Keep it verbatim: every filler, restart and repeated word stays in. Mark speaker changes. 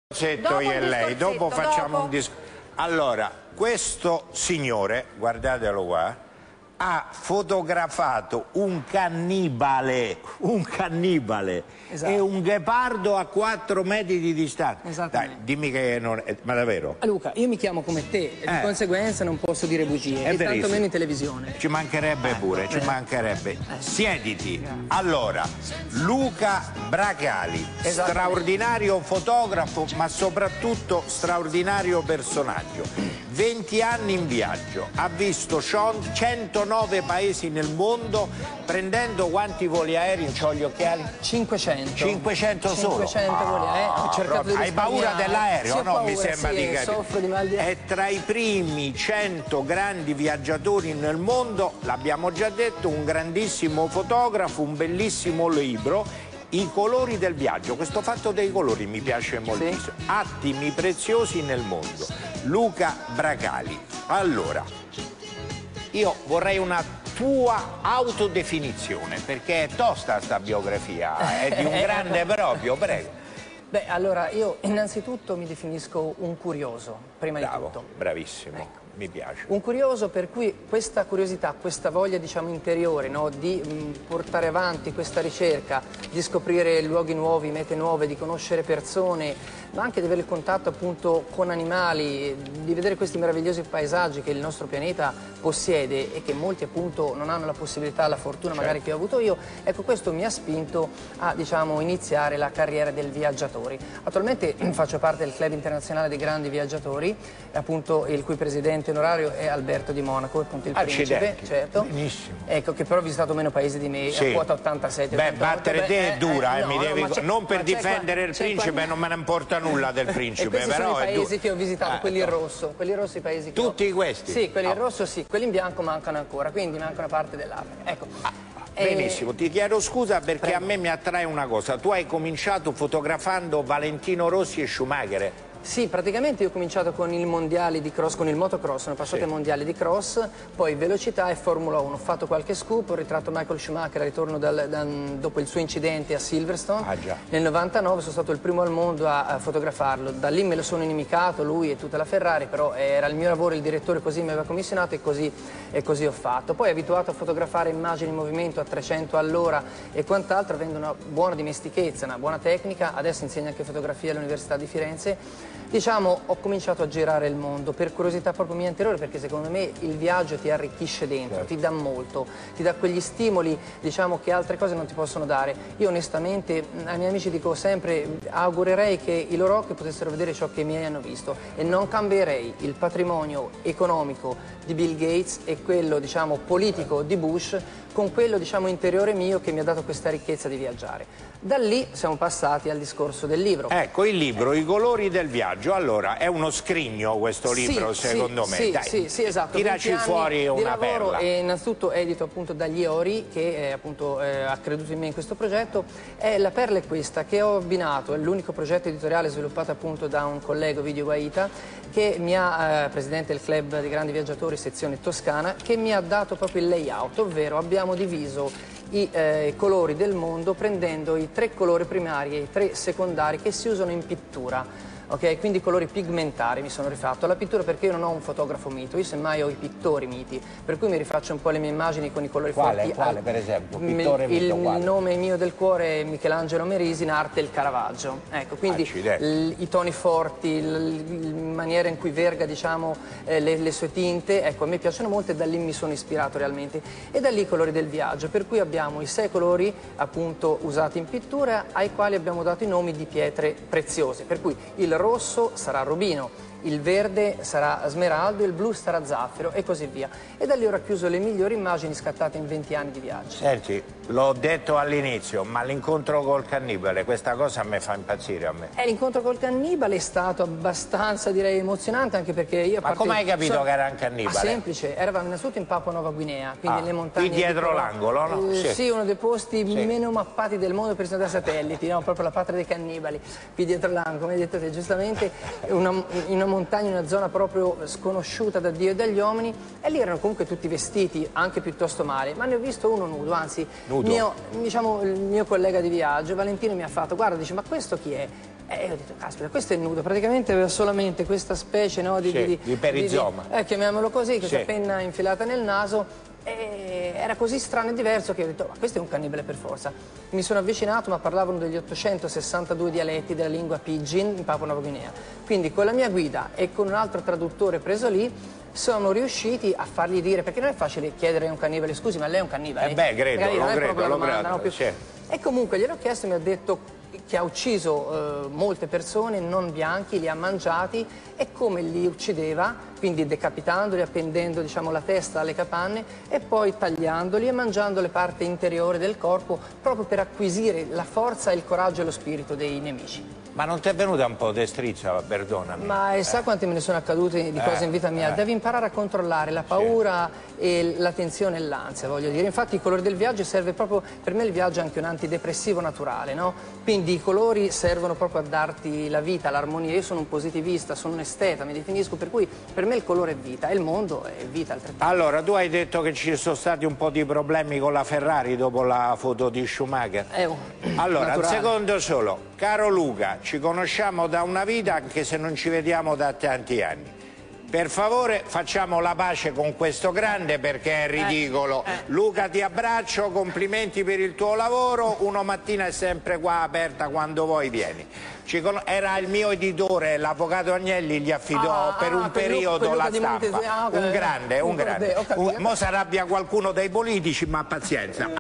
Speaker 1: Dopo io e lei, dopo facciamo dopo. un discorso. Allora, questo signore, guardatelo qua, ha fotografato un cannibale, un cannibale esatto. e un ghepardo a quattro metri di distanza. Dai, dimmi che non è, ma davvero?
Speaker 2: Luca, io mi chiamo come te, e eh. di conseguenza non posso dire bugie, e tanto meno in televisione.
Speaker 1: Ci mancherebbe eh, pure, eh. ci mancherebbe. Eh. Siediti. Allora, Luca Bracali, straordinario fotografo, ma soprattutto straordinario personaggio. venti anni in viaggio, ha visto centonove paesi nel mondo, prendendo quanti voli aerei, non c'ho gli occhiali?
Speaker 2: cinquecento.
Speaker 1: cinquecento solo?
Speaker 2: cinquecento voli aerei, ho cercato di
Speaker 1: Hai paura dell'aereo?
Speaker 2: Sì,
Speaker 1: no,
Speaker 2: paura,
Speaker 1: mi sembra
Speaker 2: sì,
Speaker 1: di capire.
Speaker 2: Soffro di mal di...
Speaker 1: È tra i primi cento grandi viaggiatori nel mondo, l'abbiamo già detto, un grandissimo fotografo, un bellissimo libro. I colori del viaggio, questo fatto dei colori mi piace moltissimo. Sì. Attimi preziosi nel mondo. Luca Bracali. Allora, io vorrei una tua autodefinizione, perché è tosta sta biografia, è di un grande proprio, prego.
Speaker 2: Beh, allora, io innanzitutto mi definisco un curioso, prima
Speaker 1: Bravo,
Speaker 2: di tutto.
Speaker 1: Bravissimo.
Speaker 2: Ecco.
Speaker 1: Mi piace.
Speaker 2: Un curioso per cui questa curiosità, questa voglia diciamo interiore, no, di mh, portare avanti questa ricerca, di scoprire luoghi nuovi, mete nuove, di conoscere persone, ma anche di avere il contatto appunto con animali, di vedere questi meravigliosi paesaggi che il nostro pianeta possiede e che molti appunto non hanno la possibilità, la fortuna certo. magari che ho avuto io, ecco questo mi ha spinto a diciamo iniziare la carriera del viaggiatori. Attualmente faccio parte del Club Internazionale dei Grandi Viaggiatori, appunto il cui presidente onorario è Alberto di Monaco, appunto il
Speaker 1: Accidenti.
Speaker 2: principe, certo.
Speaker 1: Benissimo.
Speaker 2: Ecco, che però ha visitato meno paesi di me, sì. a quota ottantasette.
Speaker 1: Beh, battere te
Speaker 2: beh,
Speaker 1: è dura, eh,
Speaker 2: eh,
Speaker 1: mi
Speaker 2: no,
Speaker 1: devi...
Speaker 2: no,
Speaker 1: non per difendere il principe,
Speaker 2: qua...
Speaker 1: non me ne importa nulla del principe.
Speaker 2: E questi
Speaker 1: però
Speaker 2: sono i paesi
Speaker 1: è
Speaker 2: che ho visitato,
Speaker 1: ah,
Speaker 2: quelli
Speaker 1: no.
Speaker 2: in rosso, quelli in rosso i paesi che
Speaker 1: Tutti
Speaker 2: ho...
Speaker 1: questi?
Speaker 2: Sì, quelli
Speaker 1: no.
Speaker 2: in rosso sì, quelli in bianco mancano ancora, quindi manca una parte dell'Africa. Ecco.
Speaker 1: Ah. Benissimo, ti chiedo scusa perché Prego. a me mi attrae una cosa. Tu hai cominciato fotografando Valentino Rossi e Schumacher.
Speaker 2: Sì, praticamente io ho cominciato con il mondiale di cross, con il motocross, sono passato sì. ai mondiali di cross, poi velocità e Formula uno. Ho fatto qualche scoop, ho ritratto Michael Schumacher al ritorno dal, da, dopo il suo incidente a Silverstone.
Speaker 1: Ah, già.
Speaker 2: Nel novantanove sono stato il primo al mondo a, a fotografarlo. Da lì me lo sono inimicato, lui e tutta la Ferrari, però era il mio lavoro, il direttore così mi aveva commissionato e così, e così ho fatto. Poi abituato a fotografare immagini in movimento a trecento all'ora e quant'altro, avendo una buona dimestichezza, una buona tecnica, adesso insegno anche fotografia all'Università di Firenze. Diciamo, ho cominciato a girare il mondo per curiosità proprio mia interiore, perché secondo me il viaggio ti arricchisce dentro, certo. ti dà molto, ti dà quegli stimoli, diciamo, che altre cose non ti possono dare. Io onestamente ai miei amici dico sempre, augurerei che i loro occhi potessero vedere ciò che i miei hanno visto e non cambierei il patrimonio economico di Bill Gates e quello, diciamo, politico di Bush con quello, diciamo, interiore mio che mi ha dato questa ricchezza di viaggiare. Da lì siamo passati al discorso del libro.
Speaker 1: Ecco, il libro, I colori del viaggio. Allora, è uno scrigno questo libro,
Speaker 2: sì,
Speaker 1: secondo
Speaker 2: sì,
Speaker 1: me.
Speaker 2: Sì,
Speaker 1: Dai,
Speaker 2: sì, sì, esatto.
Speaker 1: Tiraci fuori una
Speaker 2: lavoro,
Speaker 1: perla.
Speaker 2: E innanzitutto edito appunto dagli Ori, che eh, appunto eh, ha creduto in me in questo progetto. E la perla è questa, che ho abbinato, è l'unico progetto editoriale sviluppato appunto da un collega, Ovidio Guaita, che mi ha, eh, presidente del Club dei Grandi Viaggiatori, sezione Toscana, che mi ha dato proprio il layout, ovvero abbiamo diviso i eh, colori del mondo prendendo i tre colori primari e i tre secondari che si usano in pittura. Ok, quindi i colori pigmentari mi sono rifatto alla pittura, perché io non ho un fotografo mito, io semmai ho i pittori miti, per cui mi rifaccio un po' le mie immagini con i colori
Speaker 1: quale,
Speaker 2: forti.
Speaker 1: Quale, per esempio? Pittore mito,
Speaker 2: il,
Speaker 1: quale?
Speaker 2: il nome mio del cuore è Michelangelo Merisi, in arte il Caravaggio. Ecco, quindi l, i toni forti, la maniera in cui verga, diciamo, eh, le, le sue tinte, ecco, a me piacciono molto e da lì mi sono ispirato realmente. E da lì i colori del viaggio, per cui abbiamo i sei colori appunto usati in pittura, ai quali abbiamo dato i nomi di pietre preziose, per cui il rosso sarà rubino, il verde sarà smeraldo, il blu sarà zaffiro e così via. E da lì ho racchiuso le migliori immagini scattate in venti anni di viaggio.
Speaker 1: Senti, l'ho detto all'inizio, ma l'incontro col cannibale, questa cosa mi fa impazzire a me.
Speaker 2: Eh, l'incontro col cannibale è stato abbastanza, direi, emozionante, anche perché io...
Speaker 1: Ma come hai capito so... che era un cannibale?
Speaker 2: Ah, semplice, eravamo innanzitutto in Papua Nuova Guinea, quindi ah, le montagne...
Speaker 1: Qui dietro l'angolo, no?
Speaker 2: Eh, sì. sì, uno dei posti
Speaker 1: sì.
Speaker 2: meno mappati del mondo per da satelliti, no? Proprio la patria dei cannibali, qui dietro l'angolo, come hai detto te, giustamente, una, in una montagna, in una zona proprio sconosciuta da Dio e dagli uomini, e lì erano comunque tutti vestiti anche piuttosto male, ma ne ho visto uno nudo, anzi,
Speaker 1: nudo.
Speaker 2: Mio, diciamo, il mio collega di viaggio, Valentino, mi ha fatto, guarda, dice, ma questo chi è? E io ho detto, caspita, questo è nudo, praticamente aveva solamente questa specie, no, di,
Speaker 1: sì,
Speaker 2: di,
Speaker 1: di perizoma.
Speaker 2: Di, di, eh, chiamiamolo così, questa
Speaker 1: sì.
Speaker 2: penna infilata nel naso. E era così strano e diverso che ho detto, ma questo è un cannibale per forza. Mi sono avvicinato, ma parlavano degli ottocentosessantadue dialetti della lingua Pidgin in Papua Nuova Guinea. Quindi con la mia guida e con un altro traduttore preso lì, sono riusciti a fargli dire, perché non è facile chiedere a un cannibale, scusi, ma lei è un cannibale?
Speaker 1: Eh beh, credo,
Speaker 2: Magari
Speaker 1: lo
Speaker 2: non è
Speaker 1: credo,
Speaker 2: proprio la
Speaker 1: lo
Speaker 2: domanda,
Speaker 1: credo,
Speaker 2: no, più...
Speaker 1: sì.
Speaker 2: E comunque gliel'ho chiesto e mi ha detto che ha ucciso eh, molte persone non bianchi, li ha mangiati e come li uccideva, quindi decapitandoli, appendendo, diciamo, la testa alle capanne e poi tagliandoli e mangiando le parti interiori del corpo proprio per acquisire la forza, il coraggio e lo spirito dei nemici.
Speaker 1: Ma non ti è venuta un po' di strizza, perdonami?
Speaker 2: Ma eh. sa quante me ne sono accadute di cose
Speaker 1: eh,
Speaker 2: in vita mia?
Speaker 1: Eh.
Speaker 2: Devi imparare a controllare la paura sì. e la tensione e l'ansia, voglio dire. Infatti il colore del viaggio serve proprio, per me il viaggio è anche un antidepressivo naturale, no? Quindi i colori servono proprio a darti la vita, l'armonia. Io sono un positivista, sono un esteta, mi definisco, per cui per me il colore è vita e il mondo è vita altrettanto.
Speaker 1: Allora, tu hai detto che ci sono stati un po' di problemi con la Ferrari dopo la foto di Schumacher.
Speaker 2: È un...
Speaker 1: Allora,
Speaker 2: naturale.
Speaker 1: un secondo solo. Caro Luca, ci conosciamo da una vita anche se non ci vediamo da tanti anni. Per favore facciamo la pace con questo grande perché è ridicolo. Eh, eh. Luca, ti abbraccio, complimenti per il tuo lavoro, Uno Mattina è sempre qua aperta, quando vuoi vieni. Ci Era il mio editore, l'avvocato Agnelli, gli affidò
Speaker 2: ah,
Speaker 1: per un
Speaker 2: ah,
Speaker 1: periodo la stampa.
Speaker 2: Montese... Ah, okay.
Speaker 1: Un grande, un
Speaker 2: un
Speaker 1: grande. Un... Mo si arrabbia qualcuno dei politici, ma pazienza.